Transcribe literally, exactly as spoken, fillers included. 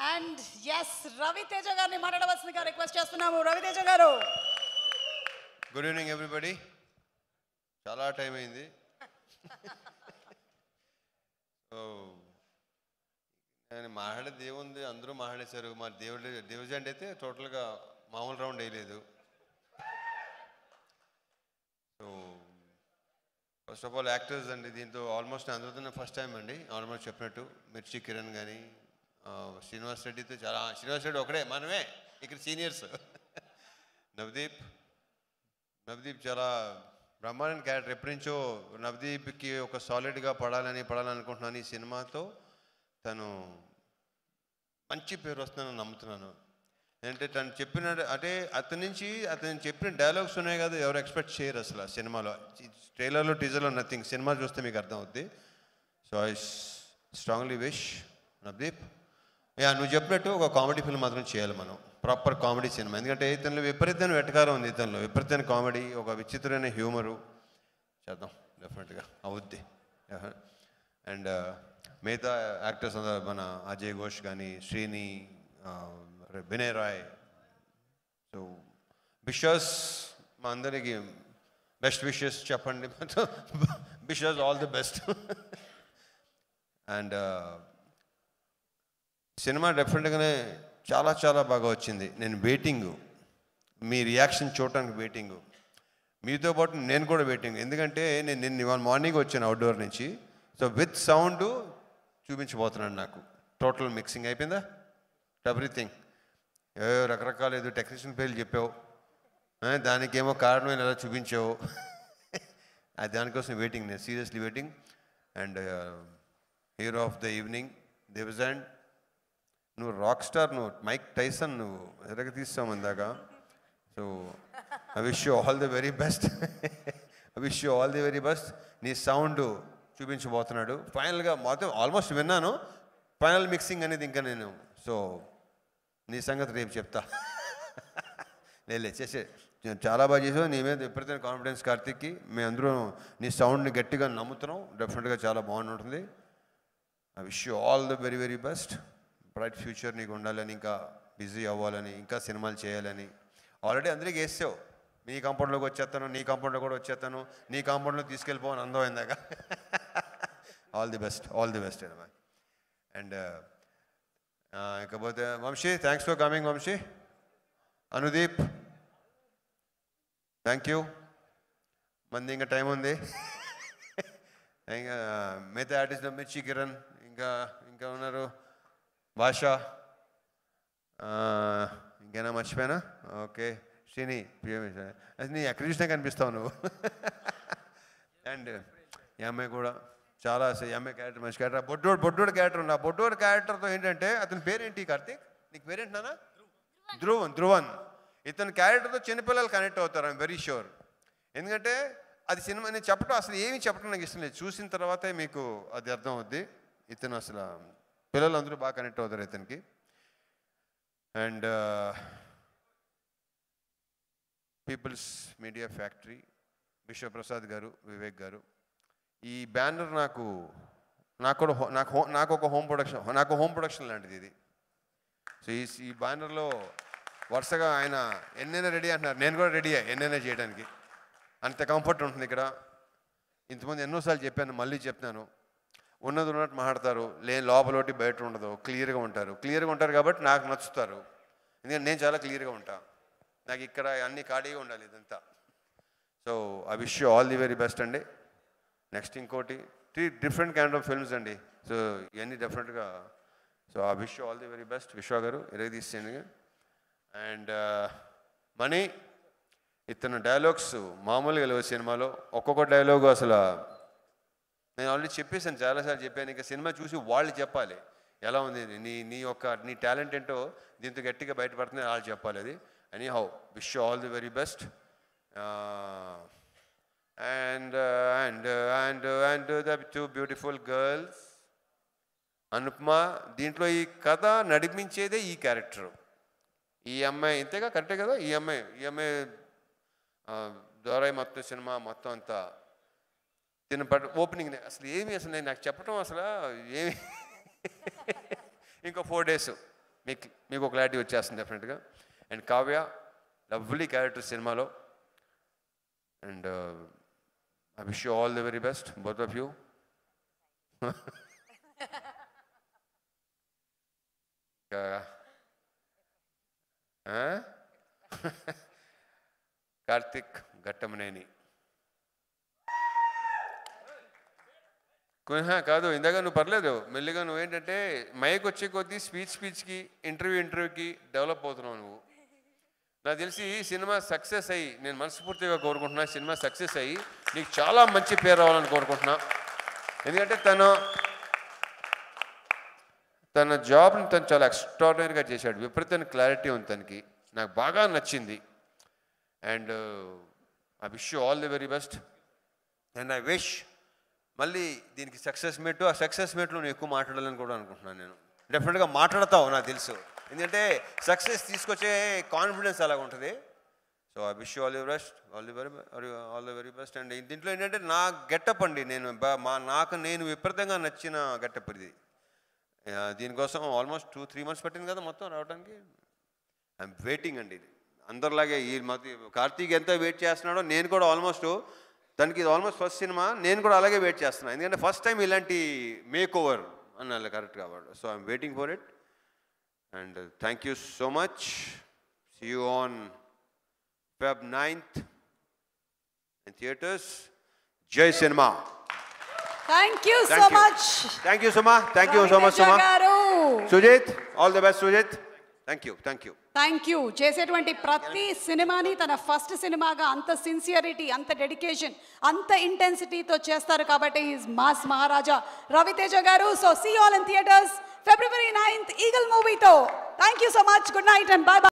And yes, Ravi Teja గారిని మాట్లాడవలసిందిగా request చేస్తున్నాము. Ravi Teja గారు. Good evening everybody. చాలా టైం అయింది. సో నేను మాట్లాడేది ఏముంది, అందరూ మాట్లాడేశారు. మా దేవుడి డివిజన్ అయితే టోటల్గా మామూలు రౌండ్ వేయలేదు. So first of all actors అండి, దీంతో ఆల్మోస్ట్ అందరితో ఫస్ట్ టైం అండి. ఆల్మోస్ట్ చెప్పినట్టు మిర్చి కిరణ్ కానీ శ్రీనివాస్ రెడ్డితో చాలా, శ్రీనివాస్ రెడ్డి ఒకడే మనమే ఇక్కడ సీనియర్స్. నవదీప్ నవదీప్ చాలా బ్రహ్మాండ క్యారెక్టర్. ఎప్పటి నుంచో నవదీప్కి ఒక సాలిడ్గా పడాలని పడాలనుకుంటున్నాను. ఈ సినిమాతో తను మంచి పేరు వస్తుందని నమ్ముతున్నాను. అంటే తను చెప్పిన అంటే అతని నుంచి అతను చెప్పిన డైలాగ్స్ ఉన్నాయి కదా, ఎవరు ఎక్స్పెక్ట్ చేయరు అసలు సినిమాలో. ట్రైలర్లో టీజర్లో నథింగ్. సినిమా చూస్తే మీకు అర్థం అవుద్ది. So I strongly wish Navdeep, yeah నువ్వు చెప్పినట్టు ఒక కామెడీ ఫిల్మ్ మాత్రం చేయాలి మనం, ప్రాపర్ కామెడీ సినిమా. ఎందుకంటే ఇతనిలో విపరీతమైన వెటకారం ఉంది, ఇతనిలో విపరీతమైన కామెడీ, ఒక విచిత్రమైన హ్యూమరు. చేద్దాం, డెఫినెట్గా అవుద్ది. అండ్ మిగతా యాక్టర్స్ అందరూ, మన అజయ్ ఘోష్ కానీ, శ్రీని, వినయ్ రాయ్. సో విషెస్ మా అందరికి బెస్ట్ విషెస్ చెప్పండి. Wishes all the best. And cinema డెఫినెట్గానే చాలా చాలా బాగా వచ్చింది. నేను వెయిటింగ్, మీ రియాక్షన్ చూడటానికి వెయిటింగ్, మీతో పాటు నేను కూడా వెయిటింగ్. ఎందుకంటే నేను నిన్న ఇవాళ మార్నింగ్ వచ్చాను అవుట్డోర్ నుంచి. సో విత్ సౌండ్ చూపించబోతున్నాను. నాకు టోటల్ మిక్సింగ్ అయిపోయిందా, ఎవ్రీథింగ్. ఏ రకరకాల ఏదో టెక్నీషియన్ పేర్లు చెప్పావు, దానికేమో కారణం ఎలా చూపించావు. అది దానికోసం వెయిటింగ్, నేను seriously waiting. And hero of the evening దివిజన్, నువ్వు రాక్ స్టార్, నువ్వు మైక్ టైసన్, నువ్వు ఎరగ తీస్తావు ఇందాక. So I wish you all the very best. I wish you all the very best. నీ సౌండ్ చూపించబోతున్నాడు ఫైనల్గా. మొత్తం ఆల్మోస్ట్ విన్నాను, ఫైనల్ మిక్సింగ్ అనేది ఇంకా నేను. సో నీ సంగతి రేపు చెప్తా. లేదు చేసే చాలా బాగా చేసావు. నీ మీద విపరీతమైన కాన్ఫిడెన్స్ కార్తిక్కి. మేము అందరూ నీ సౌండ్ని గట్టిగా నమ్ముతున్నాం. డెఫినెట్గా చాలా బాగుంటుంది. I wish you all the very very best. Bright future నీకు ఉండాలని, ఇంకా బిజీ అవ్వాలని, ఇంకా సినిమాలు చేయాలని. ఆల్రెడీ అందరికీ వేసావు, నీ కాంపౌండ్లోకి వచ్చేస్తాను, నీ కాంపౌండ్లో కూడా వచ్చేస్తాను, నీ కాంపౌండ్లో తీసుకెళ్ళిపోవని అందం అయిందాక. All the best, all the best అమ్మా. అండ్ ఇకపోతే Vamsi, thanks for coming Vamsi. Anudeep thank you. మంది ఇంకా టైం ఉంది. ఇంకా మిగతా ఆర్టిస్ట్ మిర్చి కిరణ్, ఇంకా ఇంకా ఉన్నారు భాష, ఇంకేనా మర్చిపోయానా? ఓకే శ్రీని, నీ ఎక్కడ చూసినా కనిపిస్తావు నువ్వు. అండ్ ఈ అమ్మాయి కూడా చాలా, ఈ అమ్మాయి క్యారెక్టర్ మంచి క్యారెక్టర్. బొడ్డోడు బొడ్డోడు క్యారెక్టర్ ఉంది. ఆ బొడ్డోడు క్యారెక్టర్తో ఏంటంటే, అతని పేరేంటి కార్తీక్? నీకు పేరేంటి నాన్న? ధ్రువన్. ధ్రువన్ ఇతని క్యారెక్టర్తో చిన్నపిల్లలు కనెక్ట్ అవుతారు, ఐఎమ్ వెరీ షూర్. ఎందుకంటే అది సినిమా నేను చెప్పడం అసలు ఏమీ చెప్పడం నాకు ఇష్టం లేదు, చూసిన తర్వాతే మీకు అది అర్థం అవుద్ది. ఇతను అసలు పిల్లలు అందరూ బాగా కనెక్ట్ అవుతారు ఇతనికి. And People's media factory, Vishwaprasad garu, Vivek గారు. ఈ బ్యానర్ నాకు నాకు కూడా నాకు నాకు ఒక హోమ్ ప్రొడక్షన్, నాకు హోమ్ ప్రొడక్షన్ లాంటిది ఇది. సో ఈ ఈ బ్యానర్లో వరుసగా ఆయన ఎన్నైనా రెడీ అంటున్నారు, నేను కూడా రెడీ అయ్యా ఎన్నైనా చేయడానికి. అంత కంఫర్ట్ ఉంటుంది ఇక్కడ. ఇంతమంది ఎన్నోసార్లు చెప్పాను, మళ్ళీ చెప్తాను, ఉన్నది ఉన్నట్టు మాట్లాడతారు, లే లోపల ఒకటి బయట ఉండదు, క్లియర్గా ఉంటారు. క్లియర్గా ఉంటారు కాబట్టి నాకు నచ్చుతారు. ఎందుకంటే నేను చాలా క్లియర్గా ఉంటాను. నాకు ఇక్కడ అన్ని ఖాళీగా ఉండాలి ఇదంతా. So I wish you all the very best అండి. నెక్స్ట్ ఇంకోటి three different kind of films అండి. సో ఇవన్నీ డెఫినెట్గా. So I wish you all the very best. Vishwa garu ఇరగ తీసేయండి. అండ్ మనీ, ఇతను డైలాగ్స్ మామూలుగా లేవు సినిమాలో. ఒక్కొక్క డైలాగు అసలు నేను ఆల్రెడీ చెప్పేసాను, చాలాసార్లు చెప్పాను. ఇంకా సినిమా చూసి వాళ్ళు చెప్పాలి ఎలా ఉంది, నీ నీ యొక్క నీ టాలెంట్ ఏంటో దీంతో గట్టిగా బయటపడుతుంది, వాళ్ళు చెప్పాలి అది. Anyhow wish you all the very best. And and and and the two beautiful girls. Anupama, దీంట్లో ఈ కథ నడిపించేదే ఈ క్యారెక్టరు. ఈ అమ్మాయి ఇంతేగా, కరెక్టే కదా? ఈ అమ్మాయి ఈ అమ్మాయి ద్వారా మొత్తం సినిమా మొత్తం అంతా తిన పట్ ఓపెనింగ్ అసలు ఏమి అసలు నేను నాకు చెప్పడం అసలు ఏమి ఇంకో ఫోర్ డేస్ మీకు మీకు ఒక క్లారిటీ వచ్చేస్తుంది డెఫినెట్గా. అండ్ కావ్య లవ్లీ క్యారెక్టర్ సినిమాలో. And I wish you all the very best both of you. Karthik Ghattamaneni కాదు, ఇందాక నువ్వు పర్లేదు మెల్లిగా, నువ్వేంటంటే మైక్ వచ్చే కొద్దీ స్పీచ్ స్పీచ్కి ఇంటర్వ్యూ ఇంటర్వ్యూకి డెవలప్ అవుతున్నావు నువ్వు. నాకు తెలిసి సినిమా సక్సెస్ అయ్యి, నేను మనస్ఫూర్తిగా కోరుకుంటున్నా సినిమా సక్సెస్ అయ్యి నీకు చాలా మంచి పేరు రావాలని కోరుకుంటున్నా. ఎందుకంటే తను తన జాబ్ని తను చాలా ఎక్స్ట్రాడినరీగా చేశాడు. విపరీతమైన క్లారిటీ ఉంది తనకి, నాకు బాగా నచ్చింది. And I wish you all the very best. And I wish మళ్ళీ దీనికి సక్సెస్ మీట్, ఆ సక్సెస్ మీట్లో నేను ఎక్కువ మాట్లాడాలని కూడా అనుకుంటున్నాను. నేను డెఫినెట్గా మాట్లాడతావు నాకు తెలుసు, ఎందుకంటే సక్సెస్ తీసుకొచ్చే కాన్ఫిడెన్స్ అలాగ ఉంటుంది. So I wish you all the best, all the very all the very best. And దీంట్లో ఏంటంటే నా గెటప్ అండి, నేను మా నాకు నేను విపరీతంగా నచ్చిన గెటప్ ఇది. దీనికోసం ఆల్మోస్ట్ టూ త్రీ మంత్స్ పట్టింది కదా మొత్తం రావడానికి. ఐఎమ్ వెయిటింగ్ అండి. ఇది అందరిలాగే ఈ మధ్య కార్తీక్ ఎంత వెయిట్ చేస్తున్నాడో నేను కూడా ఆల్మోస్ట్, తనకి ఇది ఆల్మోస్ట్ ఫస్ట్ సినిమా, నేను కూడా అలాగే వెయిట్ చేస్తున్నాను. ఎందుకంటే ఫస్ట్ టైం ఇలాంటి మేక్ ఓవర్ అన్న కరెక్ట్ కాబట్టి. So I'm waiting for it. And thank you so much. See you on Feb ninth in theatres. జై cinema. Thank you so much. Thank you Suma. Thank you so much Suma. Sujith, all the best Sujith. Thank you thank you thank you. చేసేటువంటి ప్రతి సినిమాని తన first సినిమాగా అంత sincerity, అంత dedication, అంత ఇంటెన్సిటీతో చేస్తారు కాబట్టి is mass Maharaja Ravi Teja garu. So see all in theatres February ninth Eagle మూవీతో. Thank you so much. Good night and bye by.